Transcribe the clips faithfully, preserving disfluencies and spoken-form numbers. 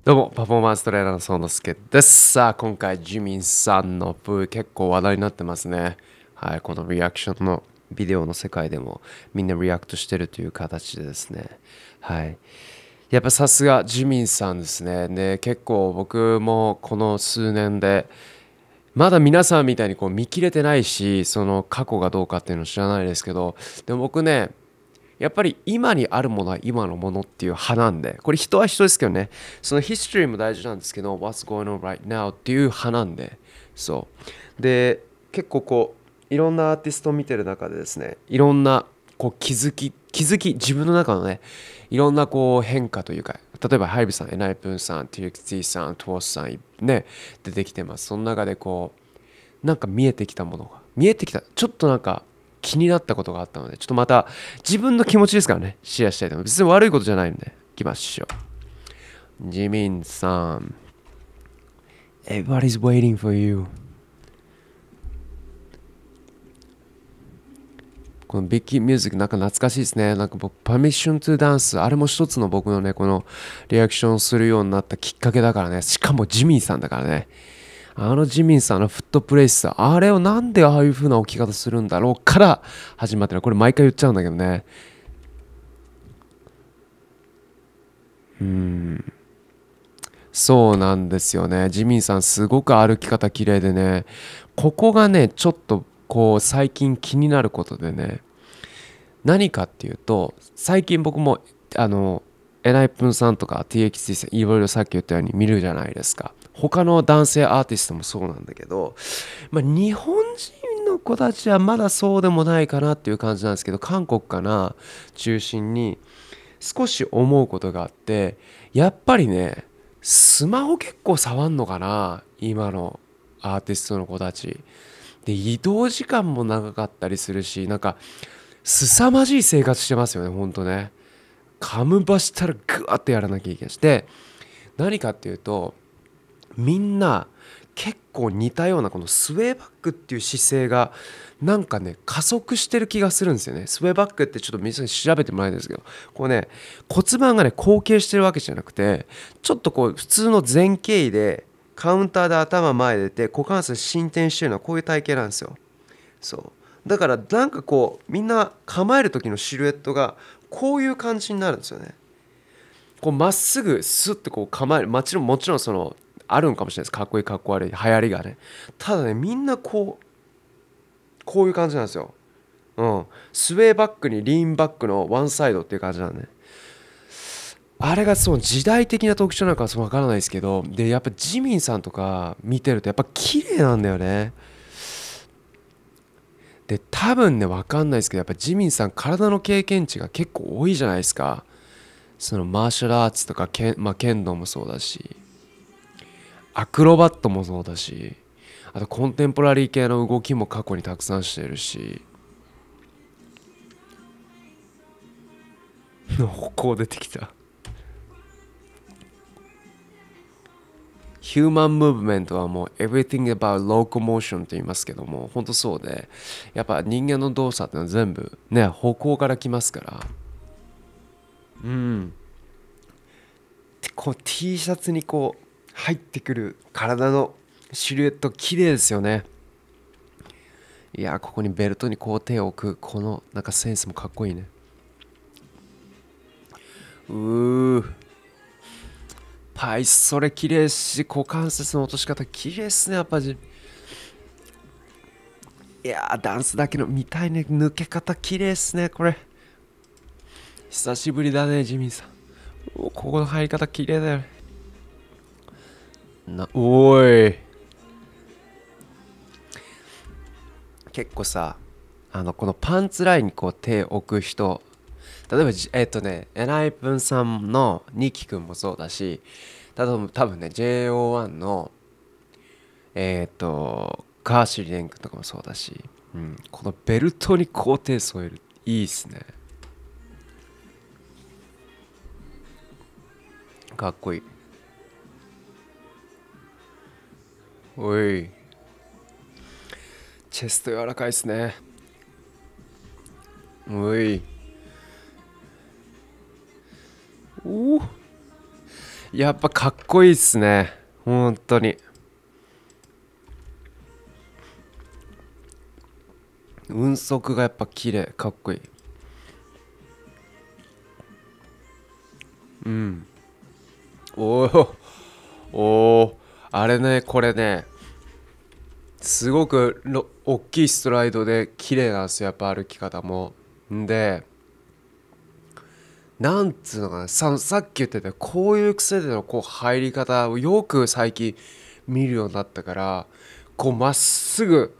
どうも、パフォーマンストレーナーのソノスケです。さあ、今回、ジミンさんのプー結構話題になってますね。はい、このリアクションのビデオの世界でもみんなリアクトしてるという形でですね。はい。やっぱさすがジミンさんですね。で、結構僕もこの数年で、まだ皆さんみたいにこう見切れてないし、その過去がどうかっていうのを知らないですけど、でも僕ね、やっぱり今にあるものは今のものっていう派なんで、これ人は人ですけどね、そのヒストリーも大事なんですけど、What's going on right now っていう派なんで、そう。で、結構こう、いろんなアーティストを見てる中でですね、いろんなこう気づき、気づき、自分の中のね、いろんなこう変化というか、例えばハイビさん、エナイプンさん、ティーエックスティー さん、トースさん、ね、出てきてます。その中でこう、なんか見えてきたものが、見えてきた、ちょっとなんか気になったことがあったので、ちょっとまた自分の気持ちですからね、シェアしたいと思います。別に悪いことじゃないんで、行きましょう。ジミンさん、Everybody's waiting for you。このビッキーミュージックなんか懐かしいですね。なんか僕、Permission to Dance、あれも一つの僕のね、このリアクションするようになったきっかけだからね。しかもジミンさんだからね。あのジミンさんのフットプレイス、あれをなんでああいう風な置き方するんだろうから始まってる。これ毎回言っちゃうんだけどね。うーん。そうなんですよね。ジミンさんすごく歩き方綺麗でね。ここがね、ちょっとこう最近気になることでね。何かっていうと、最近僕もあの、エナイプンさんとか ティーエックスティー さんいろいろさっき言ったように見るじゃないですか。他の男性アーティストもそうなんだけど、まあ、日本人の子たちはまだそうでもないかなっていう感じなんですけど、韓国かな中心に少し思うことがあって、やっぱりね、スマホ結構触んのかな今のアーティストの子たち。で、移動時間も長かったりするし、なんか、凄まじい生活してますよね、ほんとね。カムバしたらグワッとやらなきゃいけないし。で、何かっていうと、みんな結構似たようなこのスウェーバックっていう姿勢がなんかね加速してる気がするんですよね。スウェーバックってちょっと皆さんに調べてもらいたいんですけど、こうね骨盤がね後傾してるわけじゃなくて、ちょっとこう普通の前傾位でカウンターで頭前で出て股関節伸展してるのはこういう体型なんですよ。そうだからなんかこうみんな構える時のシルエットがこういう感じになるんですよね。こうまっすぐスッてこう構える、もちろんもちろんそのあるんかもしれないです。かっこいいかっこ悪い流行りがね。ただねみんなこうこういう感じなんですよ。うん、スウェーバックにリーンバックのワンサイドっていう感じなんね。あれがその時代的な特徴なのかわからないですけど、でやっぱジミンさんとか見てるとやっぱ綺麗なんだよね。で多分ねわかんないですけど、やっぱジミンさん体の経験値が結構多いじゃないですか。そのマーシャルアーツとか剣、まあ、剣道もそうだし、アクロバットもそうだし、あとコンテンポラリー系の動きも過去にたくさんしてるし、こう出てきた。ヒューマンムーブメントはもう everything about locomotion って言いますけども、本当そうで、やっぱ人間の動作ってのは全部ね、歩行から来ますから。うん。こう T シャツにこう入ってくる体のシルエット綺麗ですよね。いやー、ここにベルトにこう手を置くこのなんかセンスもかっこいいね。うーパイそれ綺麗し、股関節の落とし方綺麗っすね、やっぱり。いやー、ダンスだけの見たいね。抜け方綺麗っすね、これ。久しぶりだね、ジミーさん。おここの入り方綺麗だよね。な、おーい。結構さ、あの、このパンツラインにこう手を置く人、例えば、えっとね、エナイプンさんのニキ君もそうだし、例えば多分ね、ジェイオーワン の、えっと、カーシーレン君とかもそうだし、うん、このベルトにこう手添える。いいっすね。かっこいい。おい。チェスト柔らかいっすね。おい。おお。 やっぱかっこいいっすね。本当に。運足がやっぱ綺麗、かっこいい。うん。おお、おお、あれね、これね、すごくろ大きいストライドで綺麗なんですよ、やっぱ歩き方も。んで、なんつうのかな、さ、さっき言ってたこういう癖でのこう入り方をよく最近見るようになったから、こうまっすぐ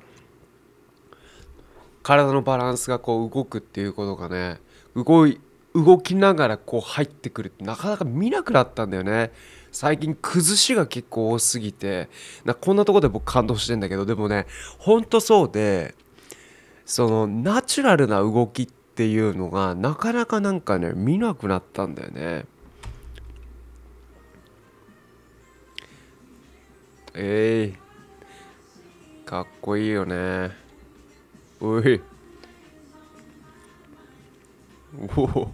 体のバランスがこう動くっていうことがね、動い動きながらこう入ってくるってなかなか見なくなったんだよね。最近崩しが結構多すぎて、なこんなとこで僕感動してんだけど、でもね、ほんとそうで、そのナチュラルな動きっていうのがなかなかなんかね見なくなったんだよね。ええー、かっこいいよね。おい、おお、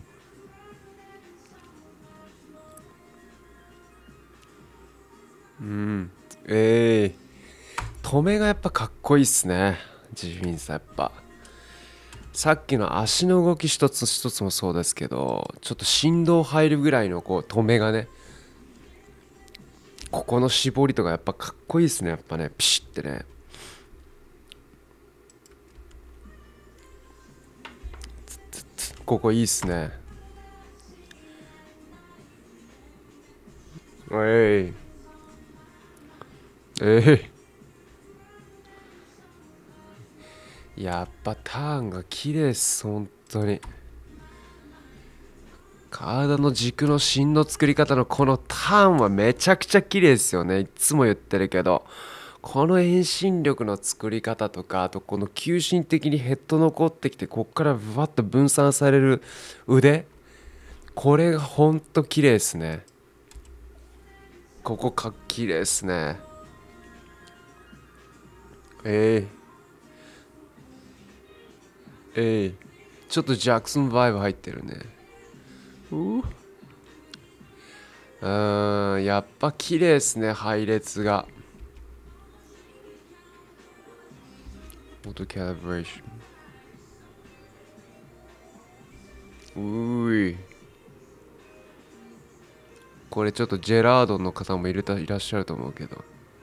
うん、ええー、止めがやっぱかっこいいっすね、ジミンさん。やっぱさっきの足の動き一つ一つもそうですけど、ちょっと振動入るぐらいのこう止めがね、ここの絞りとかやっぱかっこいいっすね。やっぱね、ピシッてね。ここいいっすね。えい、えい、やっぱターンが綺麗っす、本当に。体の軸の芯の作り方のこのターンはめちゃくちゃ綺麗ですよね。いつも言ってるけど。この遠心力の作り方とか、あとこの急進的にヘッド残ってきて、こっからブワッと分散される腕。これがほんと綺麗ですね。ここかっ綺麗ですね。えー、えー、ちょっとジャクソンバイブ入ってるね。うーん、やっぱ綺麗ですね、配列が。オートキャリブレーション。うーい。これちょっとジェラードンの方もいるたいらっしゃると思うけど。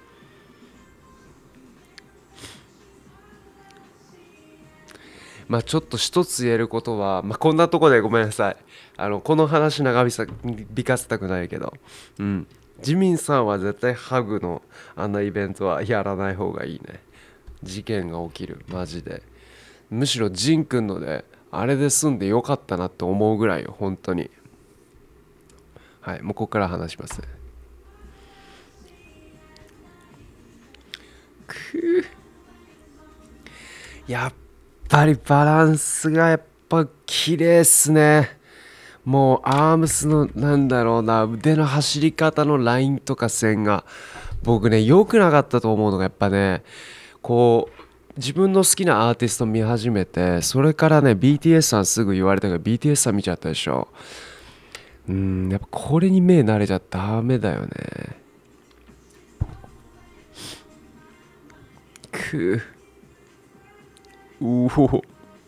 まあちょっと一つ言えることは、まあこんなとこでごめんなさい。あの、この話長引かせたくないけど、うん。ジミンさんは絶対ハグのあんなイベントはやらない方がいいね。事件が起きる、マジで。むしろジンくんので、あれで済んでよかったなって思うぐらいよ、本当に。はい、もうここから話します。やっぱりバランスがやっぱ綺麗っすね。もうアームスのなんだろうな、腕の走り方のラインとか線が僕ね良くなかったと思うのが、やっぱね、こう自分の好きなアーティスト見始めて、それからね ビーティーエス さんすぐ言われたから ビーティーエス さん見ちゃったでしょ。うん、やっぱこれに目慣れちゃダメだよね。くうお、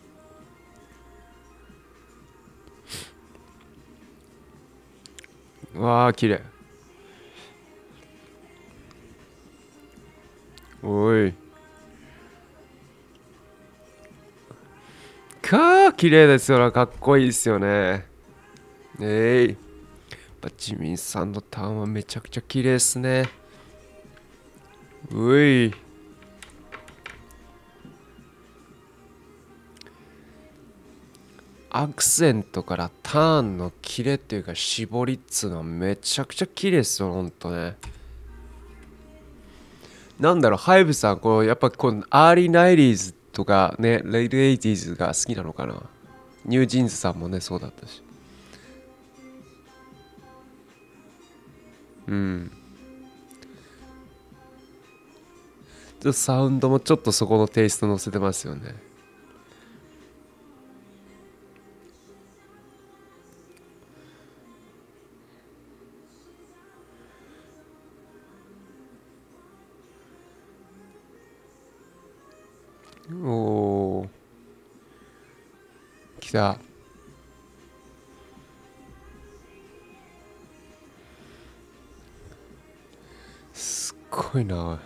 わあ綺麗。おい、かー綺麗ですよな、かっこいいですよね。えい、バチミンさんのターンはめちゃくちゃ綺麗ですね。うい、アクセントからターンのキレっていうか絞りっつうのはめちゃくちゃ綺麗ですよ、ほんとね。なんだろう、ハイブさん、こう、やっぱこのアーリーナインティーズとかね、レイトエイティーズが好きなのかな。ニュージーンズさんもね、そうだったし。うん。ちょっとサウンドもちょっとそこのテイスト乗せてますよね。 おー、来た。すっごいな。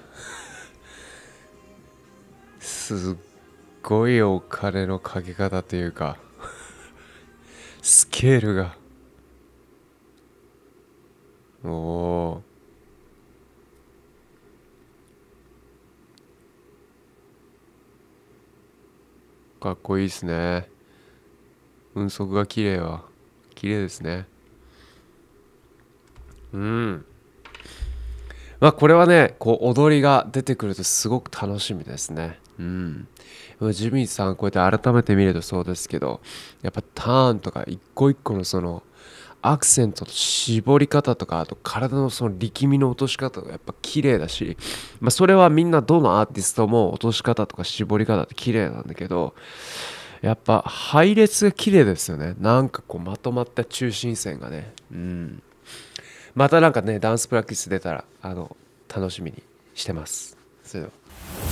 すっごいお金のかけ方というか、スケールが。おー、かっこいいですね。運足が綺麗は。綺麗ですね。うん。まあこれはね、こう踊りが出てくるとすごく楽しみですね。うん。ジミーさんこうやって改めて見るとそうですけど、やっぱターンとか一個一個のそのアクセントと絞り方とか、あと体のその力みの落とし方がやっぱ綺麗だし、まあそれはみんなどのアーティストも落とし方とか絞り方って綺麗なんだけど、やっぱ配列が綺麗ですよね。なんかこうまとまった中心線がね。うん。またなんかね、ダンスプラクティス出たら、あの、楽しみにしてます。それでは。